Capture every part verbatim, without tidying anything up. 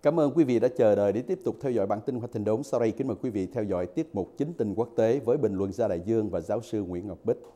Cảm ơn quý vị đã chờ đợi để tiếp tục theo dõi bản tin Hoa Thịnh Đốn. Sau đây kính mời quý vị theo dõi tiết mục Chính tình quốc tế với bình luận gia đại dương và giáo sư Nguyễn Ngọc Bích.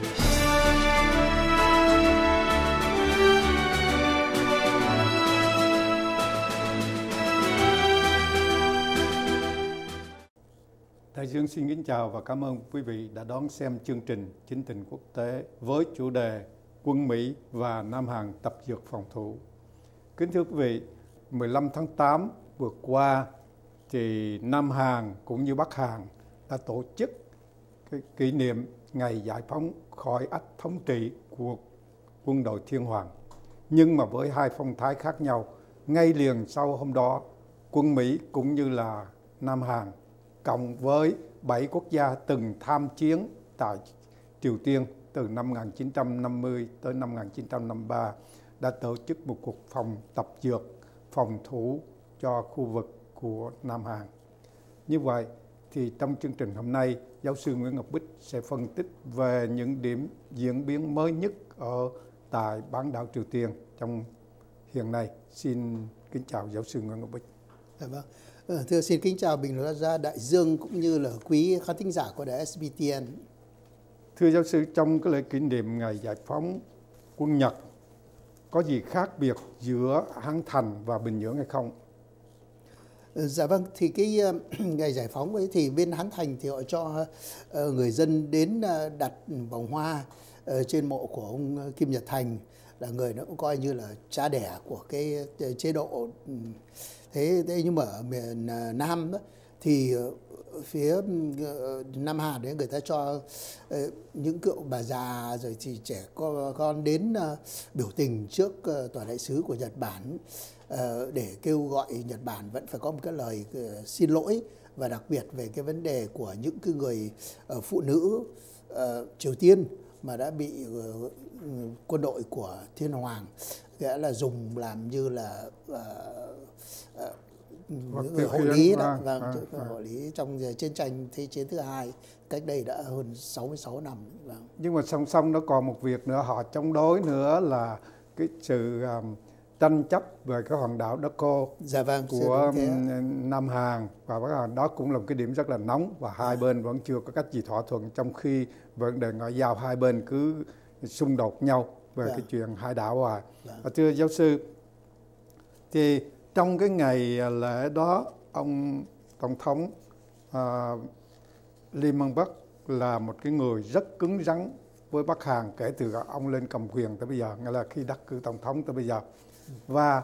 Đại Dương xin kính chào và cảm ơn quý vị đã đón xem chương trình Chính tình quốc tế với chủ đề Quân Mỹ và Nam Hàn tập dượt phòng thủ. Kính thưa quý vị, mười lăm tháng tám vừa qua thì Nam Hàn cũng như Bắc Hàn đã tổ chức cái kỷ niệm ngày giải phóng khỏi ách thống trị của quân đội Thiên Hoàng. Nhưng mà với hai phong thái khác nhau, ngay liền sau hôm đó, quân Mỹ cũng như là Nam Hàn cộng với bảy quốc gia từng tham chiến tại Triều Tiên từ năm một nghìn chín trăm năm mươi tới năm một nghìn chín trăm năm mươi ba đã tổ chức một cuộc phòng tập dượt phòng thủ cho khu vực của Nam Hàn. Như vậy thì trong chương trình hôm nay, giáo sư Nguyễn Ngọc Bích sẽ phân tích về những điểm diễn biến mới nhất ở tại bán đảo Triều Tiên trong hiện nay. Xin kính chào giáo sư Nguyễn Ngọc Bích. Dạ vâng. Thưa xin kính chào bình luận gia Đại Dương cũng như là quý khán thính giả của đài ét bê tê en. Thưa giáo sư, trong cái lễ kỷ niệm ngày giải phóng quân Nhật có gì khác biệt giữa Hán Thành và Bình Nhưỡng hay không? Dạ vâng, thì cái ngày giải phóng ấy thì bên Hán Thành thì họ cho người dân đến đặt vòng hoa trên mộ của ông Kim Nhật Thành, là người nó cũng coi như là cha đẻ của cái chế độ. Thế, thế nhưng mà ở miền Nam đó, thì phía Nam Hàn đấy người ta cho những cựu bà già rồi thì trẻ con đến biểu tình trước tòa đại sứ của Nhật Bản để kêu gọi Nhật Bản vẫn phải có một cái lời xin lỗi, và đặc biệt về cái vấn đề của những cái người phụ nữ Triều Tiên mà đã bị quân đội của Thiên Hoàng nghĩa là dùng làm như là uh, uh, những người hộ lý đó, và à, à. hộ lý trong chiến tranh thế chiến thứ hai cách đây đã hơn sáu mươi sáu năm. Vâng. Nhưng mà song song nó còn một việc nữa họ chống đối nữa là cái sự um, tranh chấp về cái hòn đảo Dakko dạ vâng, của Nam Hàn và Bắc Hàn. Đó cũng là một cái điểm rất là nóng và hai à. bên vẫn chưa có cách gì thỏa thuận, trong khi vấn đề ngoại giao hai bên cứ xung đột nhau về dạ. cái chuyện hai đảo à. Dạ. Và thưa giáo sư, thì trong cái ngày lễ đó, ông Tổng thống uh, Lee Myung-pak là một cái người rất cứng rắn với Bắc Hàn kể từ ông lên cầm quyền tới bây giờ, nghĩa là khi đắc cử Tổng thống tới bây giờ. Và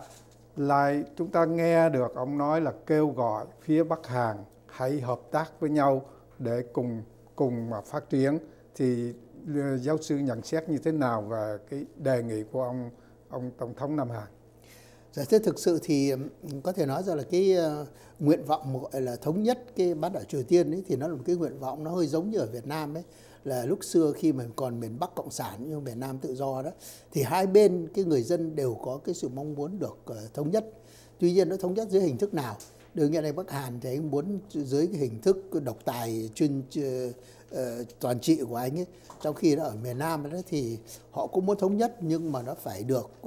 lại chúng ta nghe được ông nói là kêu gọi phía Bắc Hàn hãy hợp tác với nhau để cùng cùng mà phát triển. Thì giáo sư nhận xét như thế nào về cái đề nghị của ông ông Tổng thống Nam Hàn? Dạ, thế thực sự thì có thể nói rằng là cái uh, nguyện vọng gọi là thống nhất cái bán đảo Triều Tiên ấy, thì nó là một cái nguyện vọng nó hơi giống như ở Việt Nam ấy, là lúc xưa khi mà còn miền Bắc cộng sản như miền Nam tự do đó, thì hai bên cái người dân đều có cái sự mong muốn được uh, thống nhất. Tuy nhiên nó thống nhất dưới hình thức nào? Đương nhiên này Bắc Hàn thì anh muốn dưới cái hình thức độc tài chuyên uh, uh, toàn trị của anh ấy, trong khi đó ở miền Nam đó thì họ cũng muốn thống nhất nhưng mà nó phải được uh,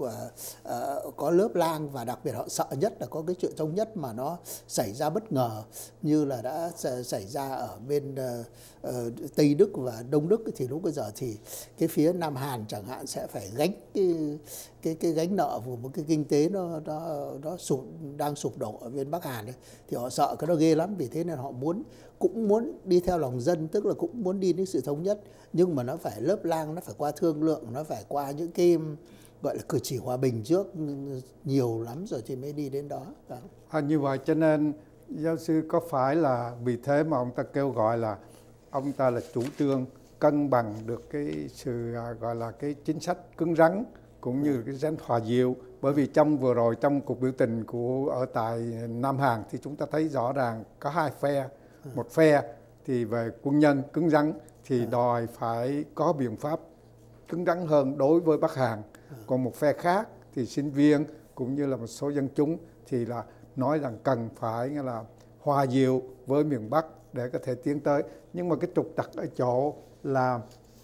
uh, có lớp lang, và đặc biệt họ sợ nhất là có cái chuyện thống nhất mà nó xảy ra bất ngờ như là đã xảy ra ở bên uh, uh, Tây Đức và Đông Đức. Thì lúc bây giờ thì cái phía Nam Hàn chẳng hạn sẽ phải gánh cái cái cái gánh nợ của một cái kinh tế nó nó nó sụp đang sụp đổ ở bên Bắc Hàn ấy. Thì họ sợ cái đó ghê lắm, vì thế nên họ muốn cũng muốn đi theo lòng dân, tức là cũng muốn đi đến sự thống nhất, nhưng mà nó phải lớp lang, nó phải qua thương lượng, nó phải qua những cái gọi là cử chỉ hòa bình trước nhiều lắm rồi thì mới đi đến đó. À, như vậy cho nên giáo sư có phải là vì thế mà ông ta kêu gọi là ông ta là chủ trương cân bằng được cái sự gọi là cái chính sách cứng rắn cũng như cái danh hòa dịu? Bởi vì trong vừa rồi trong cuộc biểu tình của ở tại Nam Hàn thì chúng ta thấy rõ ràng có hai phe. Một phe thì về quân nhân cứng rắn thì đòi phải có biện pháp cứng rắn hơn đối với Bắc Hàn. Còn một phe khác thì sinh viên cũng như là một số dân chúng thì là nói rằng cần phải nghĩa là hòa dịu với miền Bắc để có thể tiến tới. Nhưng mà cái trục trặc ở chỗ là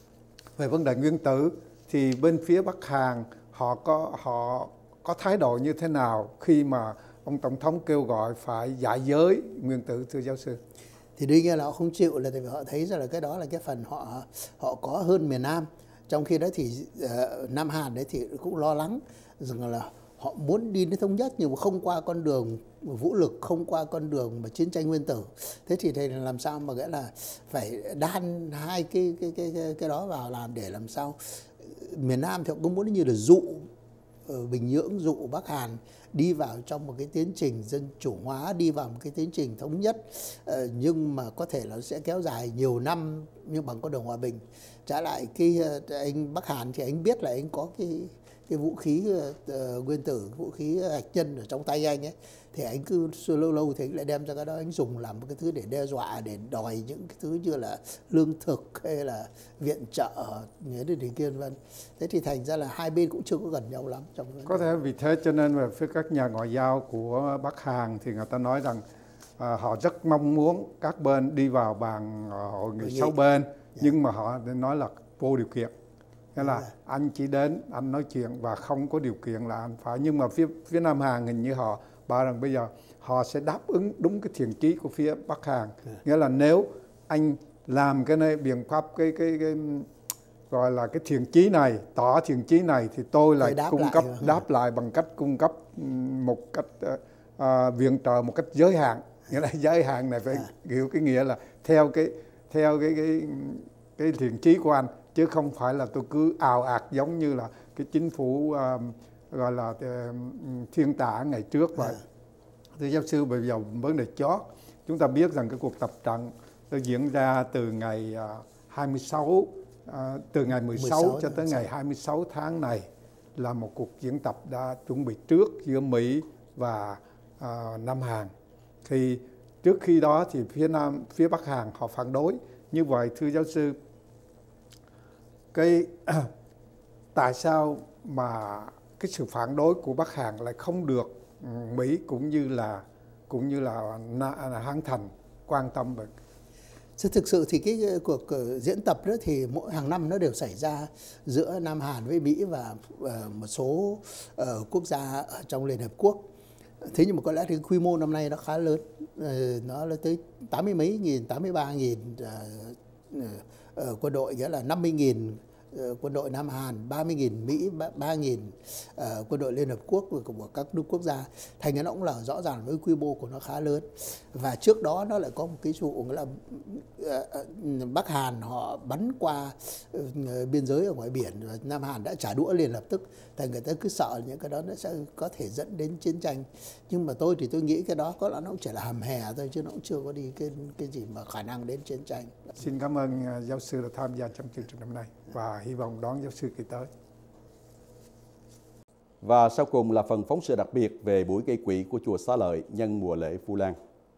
về vấn đề nguyên tử thì bên phía Bắc Hàn họ có họ có thái độ như thế nào khi mà ông Tổng thống kêu gọi phải giải giới nguyên tử, thưa giáo sư? Thì đương nhiên là họ không chịu, là tại vì họ thấy rằng là cái đó là cái phần họ họ có hơn miền Nam. Trong khi đó thì uh, Nam Hàn đấy thì cũng lo lắng rằng là họ muốn đi đến thống nhất nhưng mà không qua con đường vũ lực, không qua con đường mà chiến tranh nguyên tử. Thế thì thầy làm sao mà nghĩa là phải đan hai cái cái cái cái, cái đó vào làm để làm sao miền Nam thì họ cũng muốn như là dụ uh, Bình Nhưỡng, dụ Bắc Hàn đi vào trong một cái tiến trình dân chủ hóa, đi vào một cái tiến trình thống nhất, uh, nhưng mà có thể là sẽ kéo dài nhiều năm nhưng bằng con đường hòa bình. Trả lại cái uh, anh Bắc Hàn thì anh biết là anh có cái cái vũ khí uh, nguyên tử, vũ khí hạt nhân ở trong tay anh ấy, thì anh cứ lâu lâu thì anh lại đem ra cái đó anh dùng làm một cái thứ để đe dọa, để đòi những cái thứ như là lương thực hay là viện trợ như thế này kia vân. Thế thì thành ra là hai bên cũng chưa có gần nhau lắm trong có thể vì thế cho nên về phía các nhà ngoại giao của Bắc Hàn thì người ta nói rằng à, họ rất mong muốn các bên đi vào bàn hội nghị sáu bên, yeah. nhưng mà họ nói là vô điều kiện. Nghĩa là yeah. anh chỉ đến, anh nói chuyện và không có điều kiện là anh phải. Nhưng mà phía phía Nam Hàn hình như họ bảo rằng bây giờ họ sẽ đáp ứng đúng cái thiện chí của phía Bắc Hàn. Yeah. Nghĩa là nếu anh làm cái này biện pháp cái cái cái gọi là cái thiện chí này, tỏ thiện chí này thì tôi lại cung lại cấp rồi. đáp lại bằng cách cung cấp một cách uh, viện trợ một cách giới hạn. Nghĩa là giới hạn này phải yeah. hiểu cái nghĩa là theo cái theo cái cái cái thiện chí của anh, chứ không phải là tôi cứ ào ạt giống như là cái chính phủ uh, gọi là uh, thiên tả ngày trước vậy. Yeah. Thưa giáo sư, bây giờ vấn đề chót, chúng ta biết rằng cái cuộc tập trận nó diễn ra từ ngày uh, hai mươi sáu, uh, từ ngày mười sáu, mười sáu cho tới ngày hai mươi sáu tháng này là một cuộc diễn tập đã chuẩn bị trước giữa Mỹ và uh, Nam Hàn. Thì trước khi đó thì phía Nam, phía Bắc Hàn họ phản đối. Như vậy thưa giáo sư, cái tại sao mà cái sự phản đối của Bắc Hàn lại không được Mỹ cũng như là cũng như là, là Hán Thành quan tâm về? Thực sự thì cái cuộc diễn tập đó thì mỗi hàng năm nó đều xảy ra giữa Nam Hàn với Mỹ và một số uh, quốc gia ở trong Liên Hợp Quốc. Thế nhưng mà có lẽ thì quy mô năm nay nó khá lớn, uh, nó là tới tám mươi mấy nghìn, tám mươi ba nghìn uh, uh, quân đội, nghĩa là năm mươi nghìn uh, quân đội Nam Hàn, ba mươi nghìn Mỹ, ba nghìn uh, quân đội Liên Hợp Quốc của các nước quốc gia. Thành ra nó cũng là rõ ràng với quy mô của nó khá lớn. Và trước đó nó lại có một cái vụ là uh, Bắc Hàn họ bắn qua uh, biên giới ở ngoài biển, và Nam Hàn đã trả đũa liền lập tức. Thành người ta cứ sợ những cái đó nó sẽ có thể dẫn đến chiến tranh. Nhưng mà tôi thì tôi nghĩ cái đó có lẽ nó cũng chỉ là hầm hè thôi, chứ nó cũng chưa có đi cái cái gì mà khả năng đến chiến tranh. Xin cảm ơn giáo sư đã tham gia trong chương trình hôm nay và hy vọng đón giáo sư kỳ tới. Và sau cùng là phần phóng sự đặc biệt về buổi gây quỹ của chùa Xá Lợi nhân mùa lễ Vu Lan.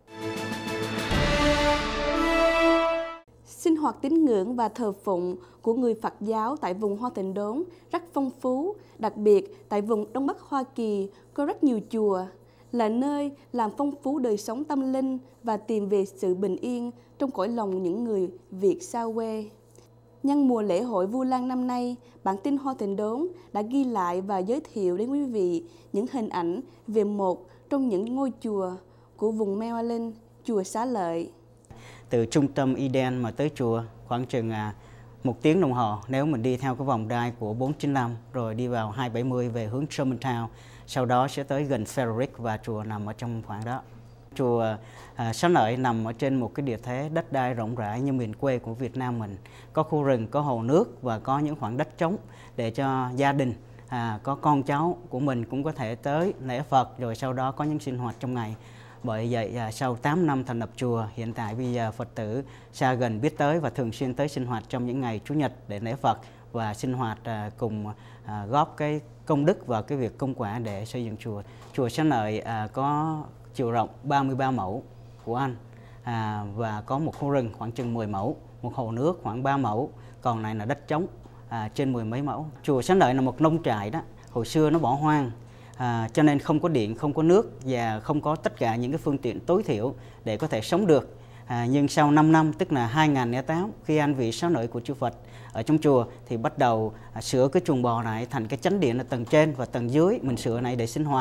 Sinh hoạt tín ngưỡng và thờ phụng của người Phật giáo tại vùng Hoa Tịnh Đốn rất phong phú, đặc biệt tại vùng Đông Bắc Hoa Kỳ có rất nhiều chùa, là nơi làm phong phú đời sống tâm linh và tìm về sự bình yên trong cõi lòng những người Việt xa quê. Nhân mùa lễ hội Vu Lan năm nay, bản tin Hoa Tịnh Đốn đã ghi lại và giới thiệu đến quý vị những hình ảnh về một trong những ngôi chùa của vùng Maryland, chùa Xá Lợi. Từ trung tâm Eden mà tới chùa khoảng chừng à, một tiếng đồng hồ nếu mình đi theo cái vòng đai của bốn chín lăm rồi đi vào hai bảy mươi về hướng Germantown, sau đó sẽ tới gần Frederick và chùa nằm ở trong khoảng đó. Chùa à, Xá Lợi nằm ở trên một cái địa thế đất đai rộng rãi như miền quê của Việt Nam mình, có khu rừng, có hồ nước và có những khoảng đất trống để cho gia đình à, có con cháu của mình cũng có thể tới lễ Phật, rồi sau đó có những sinh hoạt trong ngày. Bởi vậy à, sau tám năm thành lập chùa, hiện tại bây giờ Phật tử xa gần biết tới và thường xuyên tới sinh hoạt trong những ngày Chủ nhật để lễ Phật và sinh hoạt à, cùng à, góp cái công đức vào cái việc công quả để xây dựng chùa. Chùa Xá Lợi à, có chiều rộng ba mươi ba mẫu của anh à, và có một khu rừng khoảng chừng mười mẫu, một hồ nước khoảng ba mẫu, còn này là đất trống à, trên mười mấy mẫu. Chùa Xá Lợi là một nông trại đó, hồi xưa nó bỏ hoang. À, cho nên không có điện, không có nước và không có tất cả những cái phương tiện tối thiểu để có thể sống được. À, nhưng sau năm năm, tức là hai nghìn không trăm lẻ tám, khi an vị Sáu Nỗi của chư Phật ở trong chùa thì bắt đầu à, sửa cái chuồng bò này thành cái chánh điện ở tầng trên và tầng dưới mình sửa này để sinh hoạt.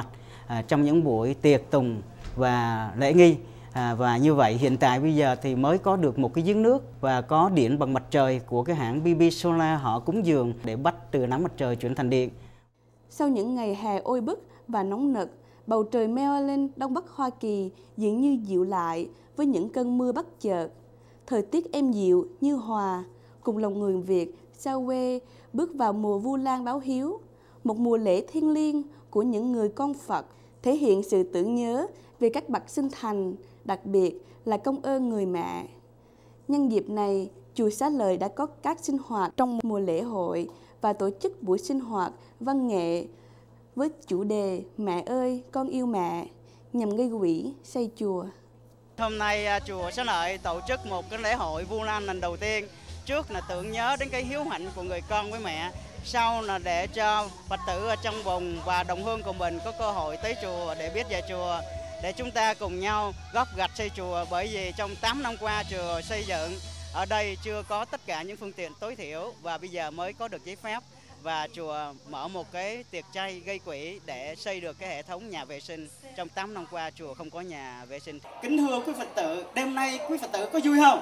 à, trong những buổi tiệc tùng và lễ nghi. À, và như vậy hiện tại bây giờ thì mới có được một cái giếng nước và có điện bằng mặt trời của cái hãng bê bê Solar họ cúng dường để bắt từ nắng mặt trời chuyển thành điện. Sau những ngày hè oi bức và nóng nực, bầu trời Maryland, Đông Bắc Hoa Kỳ dường như dịu lại với những cơn mưa bất chợt. Thời tiết êm dịu như hòa, cùng lòng người Việt xa quê bước vào mùa Vu Lan báo hiếu, một mùa lễ thiêng liêng của những người con Phật, thể hiện sự tưởng nhớ về các bậc sinh thành, đặc biệt là công ơn người mẹ. Nhân dịp này, Chùa Xá Lợi đã có các sinh hoạt trong mùa lễ hội và tổ chức buổi sinh hoạt văn nghệ với chủ đề Mẹ ơi, con yêu mẹ, nhằm gây quỹ xây chùa. Hôm nay chùa Xá Lợi tổ chức một cái lễ hội Vu Lan lần đầu tiên. Trước là tưởng nhớ đến cái hiếu hạnh của người con với mẹ, sau là để cho Phật tử ở trong vùng và đồng hương của mình có cơ hội tới chùa để biết về chùa, để chúng ta cùng nhau góp gạch xây chùa. Bởi vì trong tám năm qua chùa xây dựng ở đây chưa có tất cả những phương tiện tối thiểu và bây giờ mới có được giấy phép, và chùa mở một cái tiệc chay gây quỹ để xây được cái hệ thống nhà vệ sinh. Trong tám năm qua chùa không có nhà vệ sinh. Kính thưa quý Phật tử, đêm nay quý Phật tử có vui không?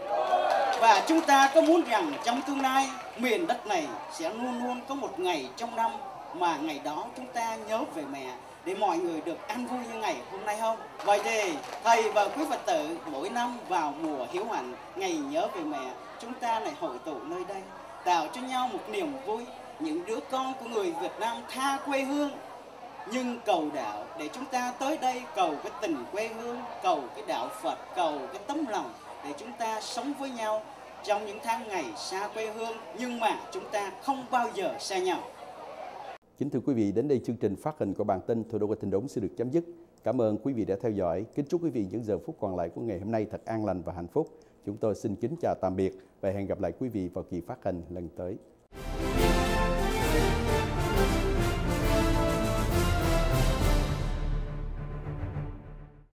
Và chúng ta có muốn rằng trong tương lai miền đất này sẽ luôn luôn có một ngày trong năm mà ngày đó chúng ta nhớ về mẹ để mọi người được an vui như ngày hôm nay không? Vậy thì thầy và quý Phật tử mỗi năm vào mùa hiếu hạnh, ngày nhớ về mẹ, chúng ta lại hội tụ nơi đây, tạo cho nhau một niềm vui. Những đứa con của người Việt Nam tha quê hương nhưng cầu đạo, để chúng ta tới đây cầu cái tình quê hương, cầu cái đạo Phật, cầu cái tấm lòng để chúng ta sống với nhau trong những tháng ngày xa quê hương, nhưng mà chúng ta không bao giờ xa nhau. Kính thưa quý vị, đến đây chương trình phát hình của bản tin Thủ đô Hoa Thịnh Đốn sẽ được chấm dứt. Cảm ơn quý vị đã theo dõi. Kính chúc quý vị những giờ phút còn lại của ngày hôm nay thật an lành và hạnh phúc. Chúng tôi xin kính chào tạm biệt và hẹn gặp lại quý vị vào kỳ phát hình lần tới.